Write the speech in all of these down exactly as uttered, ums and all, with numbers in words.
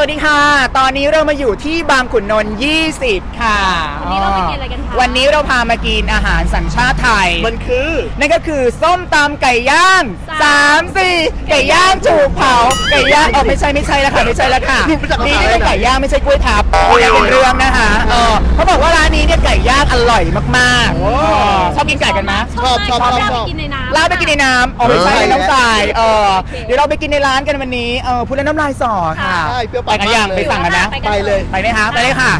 วัสดีค่ะตอนนี้เรามาอยู่ที่บางขุนนนท์ยี่สิบค่ะวันนี้เราไปกินอะไรกันคะวันนี้เราพามากินอาหารสัญชาติไทยมันคือนั่นก็คือส้มตำไก่ย่างสามสี่ไก่ย่างถูกเผาไก่ย่างเออไม่ใช่ไม่ใช่แล้วค่ะไม่ใช่แล้วค่ะนี่ไม่ใช่ไก่ย่างไม่ใช่กล้วยทับเป็นเรื่องนะคะเออเขาบอกว่าร้านนี้เนี่ยไก่ย่างอร่อยมากๆชอบกินไก่กันไหมชอบชอบชอบชอบลาบไปกินในน้ำอ๋อไม่ใช่น้ำใสเออเดี๋ยวเราไปกินในร้านกันวันนี้เออพูดแล้วน้ำลายสอค่ะไปกันยังไปสั่งกันนะไปเลยไปไหมคะไปเลยค่ะ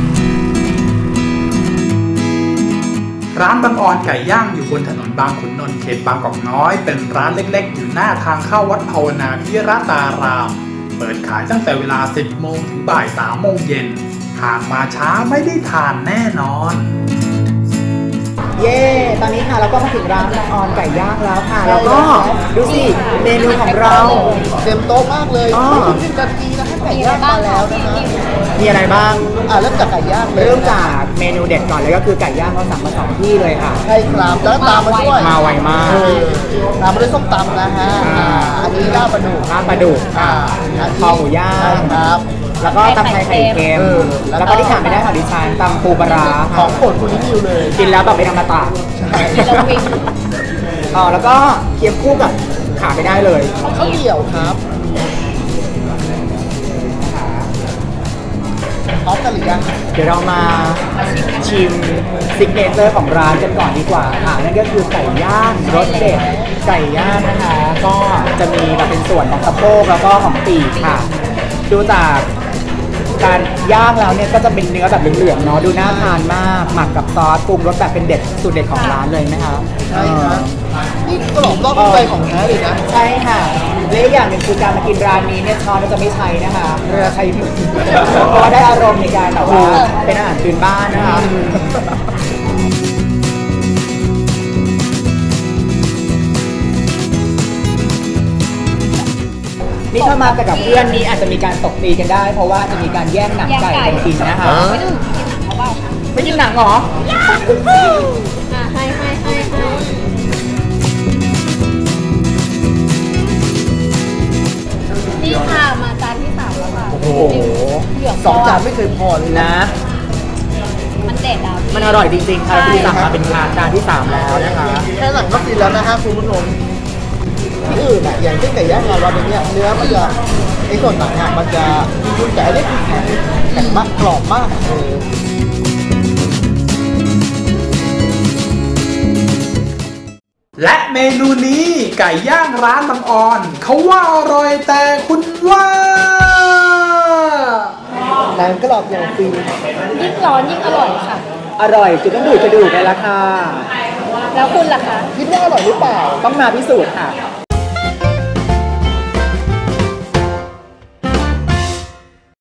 ร้านบางออนไก่ย่างอยู่บนถนนบางขุนนนท์เขตบางกอกน้อยเป็นร้านเล็กๆอยู่หน้าทางเข้าวัดภาวนาพิรตารามเปิดขายตั้งแต่เวลาสิบโมงถึงบ่ายสามโมงเย็นหากมาช้าไม่ได้ทานแน่นอนเย่ตอนนี้ค่ะเราก็มาถึงร้านบางออนไก่ย่างแล้วค่ะแล้วก็ดูสิเมนูของเราเต็มโต๊ะมากเลยสิบนาทีนะให้ไก่ย่างมาแล้วนะคะมีอะไรบ้างอ่าเริ่มจากไก่ย่างเริ่มจากเมนูเด็ดก่อนเลยก็คือไก่ย่างเราสั่งมาสองที่เลยค่ะใช่ครับแล้วตามมาด้วยมาไวมากตามมาด้วยส้มตำนะฮะอันนี้ลาบปลาดุกลาบปลาดุกคอหมูย่างครับแล้วก็ตำไทยไข่เค็มแล้วก็ที่ขาดไม่ได้ของดิฉันตำปูปลาร้าของโปรดคุณนิวเลยกินแล้วแบบเป็นอมตะอ๋อแล้วก็เคี่ยวคู่กับขาไม่ได้เลยข้าวเหนียวครับพร้อมกันหรือยังเดี๋ยวเรามาชิมซิกเนเจอร์ของร้านกันก่อนดีกว่าค่ะนั่นก็คือไก่ย่างรสเด็ดไก่ย่างนะคะก็จะมีแบบเป็นส่วนของสะโพกแล้วก็ของปีกค่ะดูจากการย่างแล้วเนี่ยก็จะเป็นเนื้อแบบเหลืองๆเนาะดูน่าทานมากหมักกับซอสปรุงรสแบบเป็นเด็ดสูตรเด็ดของร้านเลยไหมคะใช่ครับนี่กรอบรอบใจของแท้เลยนะใช่ค่ะและอย่างหนึ่งคือการมากินร้านนี้เนี่ยช้อนจะไม่ใช้นะคะเราใช้มือเพราะว่าได้อารมณ์ในการแบบว่าเป็นอาหารพื้นบ้านนะคะนี่ถ้ามากับเพื่อนนี้อาจจะมีการตบตีกันได้เพราะว่าจะมีการแย่งหนังไก่กันกินนะคะไม่ต้องกินหนังเขาเปล่าคะไม่กินหนังหรออ่าให้ให้ให้ให้นี่ค่ะมาจานที่สามแล้วค่ะโอ้โหสองจานไม่เคยพอเลยนะมันเด็ดอ่ะมันอร่อยจริงๆค่ะที่สั่งมาเป็นจานที่สามแล้วนะคะแค่หลังก็กินแล้วนะฮะคุณผู้ชมที่อื่นอ่ะอย่างเช่นไก่ย่างเราเราเนี่ยเนื้อมันจะไอ้ส่วนหนังอ่ะมันจะยุ่ยแต่อันนี้คือแข็งแข็งมากกรอบมากเออและเมนูนี้ไก่ย่างร้านบางออนเขาว่าอร่อยแต่คุณว่าหนังกรอบอย่างฟรียิ่งร้อนยิ่งอร่อยค่ะอร่อยจุดต้องดูดกระดูกเลยละค่ะแล้วคุณล่ะคะคิดว่าอร่อยหรือเปล่าต้องมาพิสูจน์ค่ะ